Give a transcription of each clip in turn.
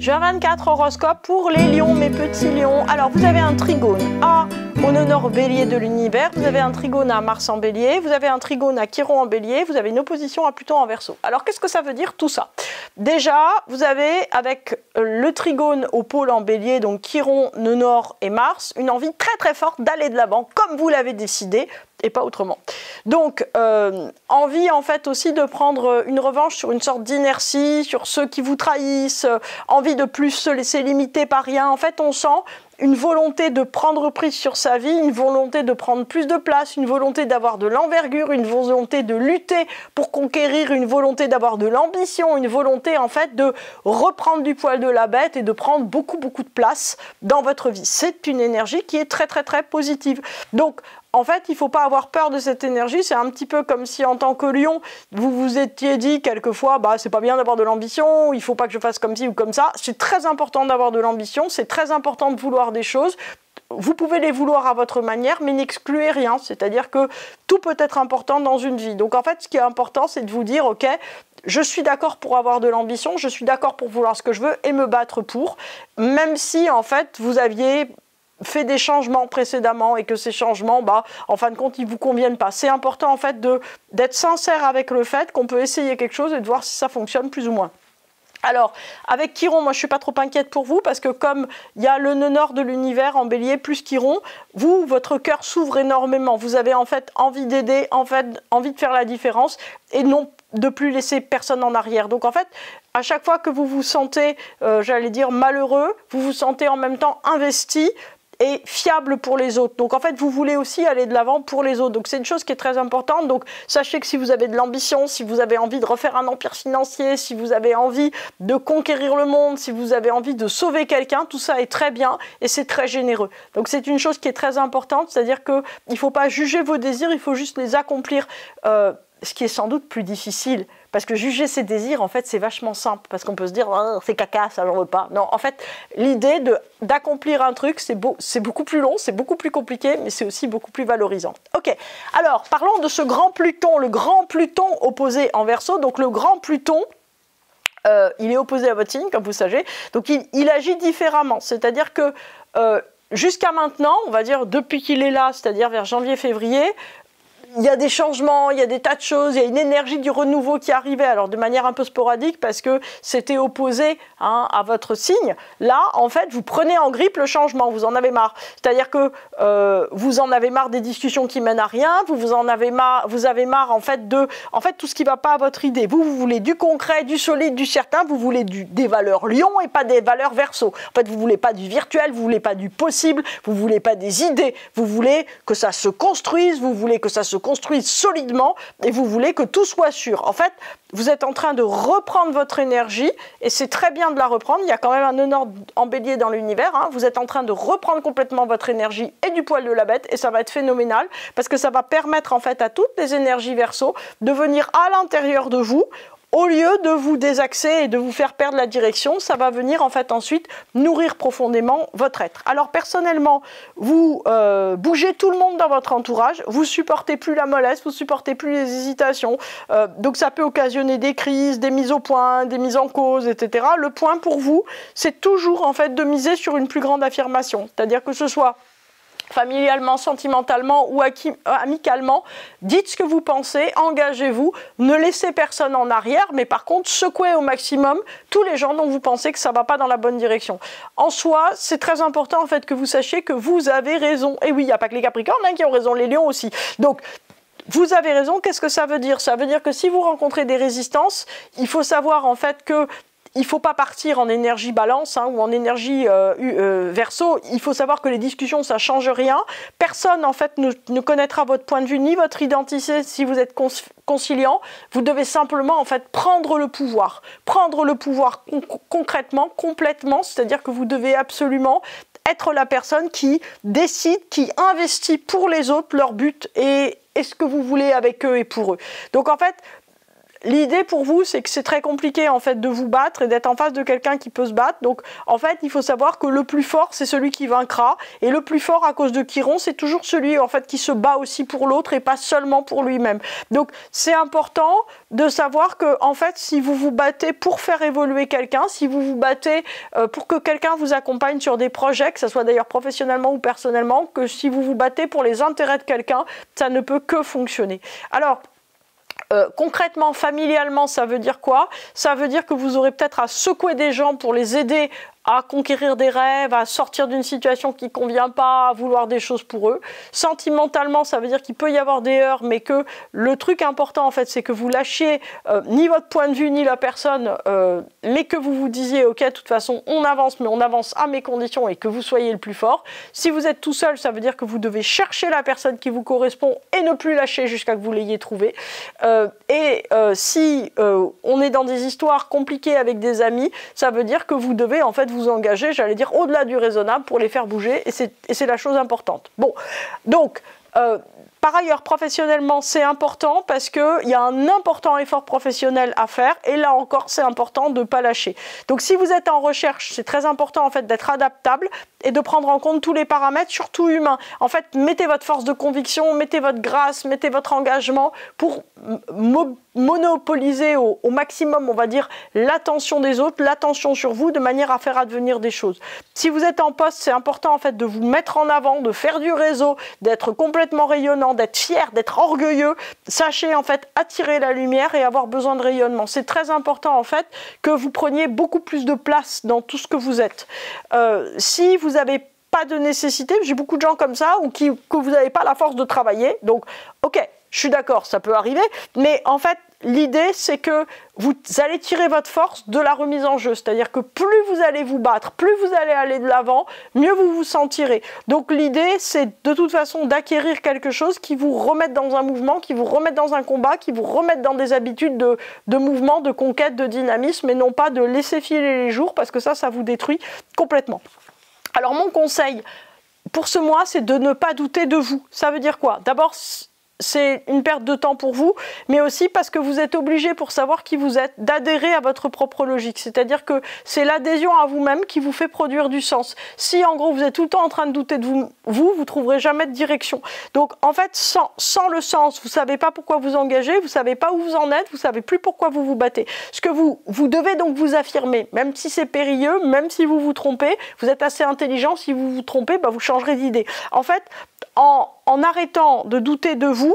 J'ai un 24 horoscope pour les lions, mes petits lions. Alors, vous avez un trigone à au nœud nord bélier de l'univers, vous avez un trigone à Mars en bélier, vous avez un trigone à Chiron en bélier, vous avez une opposition à Pluton en verseau. Alors, qu'est-ce que ça veut dire tout ça? Déjà, vous avez avec le trigone au pôle en bélier, donc Chiron, nœud nord et Mars, une envie très très forte d'aller de l'avant, comme vous l'avez décidé, et pas autrement. Donc, envie en fait aussi de prendre une revanche sur une sorte d'inertie, sur ceux qui vous trahissent, envie de plus se laisser limiter par rien. En fait, on sent une volonté de prendre prise sur sa vie, une volonté de prendre plus de place, une volonté d'avoir de l'envergure, une volonté de lutter pour conquérir, une volonté d'avoir de l'ambition, une volonté en fait de reprendre du poil de la bête et de prendre beaucoup de place dans votre vie. C'est une énergie qui est très très très positive. Donc, en fait, il ne faut pas avoir peur de cette énergie. C'est un petit peu comme si, en tant que lion, vous vous étiez dit quelquefois, bah, c'est pas bien d'avoir de l'ambition, il ne faut pas que je fasse comme ci ou comme ça. C'est très important d'avoir de l'ambition, c'est très important de vouloir des choses. Vous pouvez les vouloir à votre manière, mais n'excluez rien. C'est-à-dire que tout peut être important dans une vie. Donc, en fait, ce qui est important, c'est de vous dire, OK, je suis d'accord pour avoir de l'ambition, je suis d'accord pour vouloir ce que je veux et me battre pour, même si, en fait, vous aviez fait des changements précédemment et que ces changements, bah, en fin de compte, ils ne vous conviennent pas. C'est important en fait d'être sincère avec le fait qu'on peut essayer quelque chose et de voir si ça fonctionne plus ou moins. Alors, avec Chiron, moi je ne suis pas trop inquiète pour vous parce que comme il y a le nœud nord de l'univers en bélier plus Chiron, vous, votre cœur s'ouvre énormément. Vous avez en fait envie d'aider, en fait envie de faire la différence et non de plus laisser personne en arrière. Donc en fait, à chaque fois que vous vous sentez, j'allais dire malheureux, vous vous sentez en même temps investi et fiable pour les autres. Donc en fait, vous voulez aussi aller de l'avant pour les autres. Donc c'est une chose qui est très importante. Donc sachez que si vous avez de l'ambition, si vous avez envie de refaire un empire financier, si vous avez envie de conquérir le monde, si vous avez envie de sauver quelqu'un, tout ça est très bien et c'est très généreux. Donc c'est une chose qui est très importante, c'est-à-dire qu'il ne faut pas juger vos désirs, il faut juste les accomplir. Ce qui est sans doute plus difficile, parce que juger ses désirs, en fait, c'est vachement simple, parce qu'on peut se dire oh, c'est caca, ça j'en veux pas. Non, en fait, l'idée d'accomplir un truc, c'est beaucoup plus long, c'est beaucoup plus compliqué, mais c'est aussi beaucoup plus valorisant. Ok, alors parlons de ce grand Pluton, le grand Pluton opposé en Verseau. Donc le grand Pluton, il est opposé à votre signe, comme vous savez, donc il agit différemment, c'est-à-dire que jusqu'à maintenant, on va dire depuis qu'il est là, c'est-à-dire vers janvier-février, il y a des changements, il y a des tas de choses, il y a une énergie du renouveau qui arrivait, alors de manière un peu sporadique parce que c'était opposé à votre signe. Là, en fait, vous prenez en grippe le changement, vous en avez marre. C'est-à-dire que vous en avez marre des discussions qui mènent à rien, vous avez marre en fait tout ce qui ne va pas à votre idée. Vous voulez du concret, du solide, du certain, vous voulez des valeurs lion et pas des valeurs verseau. En fait, vous ne voulez pas du virtuel, vous ne voulez pas du possible, vous ne voulez pas des idées, vous voulez que ça se construise, vous voulez que ça se construise solidement et vous voulez que tout soit sûr. En fait, vous êtes en train de reprendre votre énergie et c'est très bien de la reprendre. Il y a quand même un nœud nord en bélier dans l'univers. Vous êtes en train de reprendre complètement votre énergie et du poil de la bête et ça va être phénoménal parce que ça va permettre en fait à toutes les énergies verseau de venir à l'intérieur de vous. Au lieu de vous désaxer et de vous faire perdre la direction, ça va venir en fait ensuite nourrir profondément votre être. Alors personnellement, vous bougez tout le monde dans votre entourage, vous supportez plus la mollesse, vous supportez plus les hésitations, donc ça peut occasionner des crises, des mises au point, des mises en cause, etc. Le point pour vous, c'est toujours en fait de miser sur une plus grande affirmation, c'est-à-dire que ce soit familialement, sentimentalement ou amicalement, dites ce que vous pensez, engagez-vous, ne laissez personne en arrière, mais par contre, secouez au maximum tous les gens dont vous pensez que ça ne va pas dans la bonne direction. En soi, c'est très important en fait que vous sachiez que vous avez raison. Et oui, il n'y a pas que les Capricornes qui ont raison, les Lions aussi. Donc, vous avez raison, qu'est-ce que ça veut dire? Ça veut dire que si vous rencontrez des résistances, il faut savoir en fait que il ne faut pas partir en énergie balance ou en énergie verseau. Il faut savoir que les discussions, ça ne change rien. Personne, en fait, ne connaîtra votre point de vue ni votre identité si vous êtes conciliant. Vous devez simplement, en fait, prendre le pouvoir. Prendre le pouvoir concrètement, complètement. C'est-à-dire que vous devez absolument être la personne qui décide, qui investit pour les autres leur but et ce que vous voulez avec eux et pour eux. Donc, en fait, l'idée pour vous, c'est que c'est très compliqué en fait de vous battre et d'être en face de quelqu'un qui peut se battre. Donc en fait, il faut savoir que le plus fort, c'est celui qui vaincra. Et le plus fort à cause de Chiron, c'est toujours celui en fait qui se bat aussi pour l'autre et pas seulement pour lui-même. Donc c'est important de savoir que en fait, si vous vous battez pour faire évoluer quelqu'un, si vous vous battez pour que quelqu'un vous accompagne sur des projets, que ce soit d'ailleurs professionnellement ou personnellement, que si vous vous battez pour les intérêts de quelqu'un, ça ne peut que fonctionner. Alors, concrètement, familialement, ça veut dire quoi? Ça veut dire que vous aurez peut-être à secouer des gens pour les aider à conquérir des rêves, à sortir d'une situation qui ne convient pas, à vouloir des choses pour eux. Sentimentalement, ça veut dire qu'il peut y avoir des heurts, mais que le truc important, en fait, c'est que vous lâchiez ni votre point de vue, ni la personne, mais que vous vous disiez, ok, de toute façon, on avance, mais on avance à mes conditions et que vous soyez le plus fort. Si vous êtes tout seul, ça veut dire que vous devez chercher la personne qui vous correspond et ne plus lâcher jusqu'à que vous l'ayez trouvée. Si on est dans des histoires compliquées avec des amis, ça veut dire que vous devez, en fait, vous engager, j'allais dire, au-delà du raisonnable pour les faire bouger, et c'est la chose importante. Bon, donc, par ailleurs, professionnellement, c'est important parce qu'il y a un important effort professionnel à faire, et là encore, c'est important de ne pas lâcher. Donc, si vous êtes en recherche, c'est très important, en fait, d'être adaptable et de prendre en compte tous les paramètres, surtout humains. En fait, mettez votre force de conviction, mettez votre grâce, mettez votre engagement pour monopoliser au maximum, on va dire, l'attention des autres, l'attention sur vous, de manière à faire advenir des choses. Si vous êtes en poste, c'est important en fait de vous mettre en avant, de faire du réseau, d'être complètement rayonnant, d'être fier, d'être orgueilleux. Sachez en fait attirer la lumière et avoir besoin de rayonnement. C'est très important en fait que vous preniez beaucoup plus de place dans tout ce que vous êtes. Si vous avez pas de nécessité, j'ai beaucoup de gens comme ça, ou que vous n'avez pas la force de travailler, donc ok, je suis d'accord, ça peut arriver, mais en fait, l'idée, c'est que vous allez tirer votre force de la remise en jeu. C'est-à-dire que plus vous allez vous battre, plus vous allez aller de l'avant, mieux vous vous sentirez. Donc l'idée, c'est de toute façon d'acquérir quelque chose qui vous remette dans un mouvement, qui vous remette dans un combat, qui vous remette dans des habitudes de mouvement, de conquête, de dynamisme, et non pas de laisser filer les jours, parce que ça vous détruit complètement. Alors mon conseil pour ce mois, c'est de ne pas douter de vous. Ça veut dire quoi? D'abord, c'est une perte de temps pour vous, mais aussi parce que vous êtes obligé, pour savoir qui vous êtes, d'adhérer à votre propre logique. C'est-à-dire que c'est l'adhésion à vous-même qui vous fait produire du sens. Si en gros vous êtes tout le temps en train de douter de vous trouverez jamais de direction. Donc en fait, sans le sens, vous savez pas pourquoi vous engagez, vous savez pas où vous en êtes, vous savez plus pourquoi vous vous battez. Ce que vous devez donc vous affirmer, même si c'est périlleux, même si vous vous trompez, vous êtes assez intelligent, si vous vous trompez, bah vous changerez d'idée. En fait, en arrêtant de douter de vous,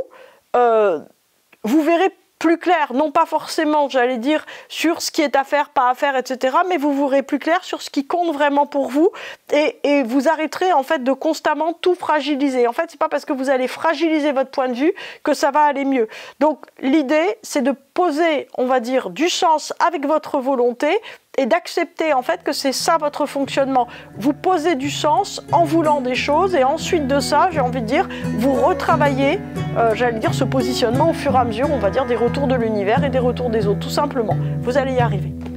vous verrez plus clair, non pas forcément, j'allais dire, sur ce qui est à faire, pas à faire, etc., mais vous verrez plus clair sur ce qui compte vraiment pour vous, et vous arrêterez en fait de constamment tout fragiliser. En fait, c'est pas parce que vous allez fragiliser votre point de vue que ça va aller mieux. Donc l'idée, c'est de poser, on va dire, du sens avec votre volonté, et d'accepter en fait que c'est ça votre fonctionnement. Vous posez du sens en voulant des choses, et ensuite de ça, j'ai envie de dire, vous retravaillez, j'allais dire, ce positionnement au fur et à mesure, on va dire, des retours de l'univers et des retours des autres, tout simplement. Vous allez y arriver.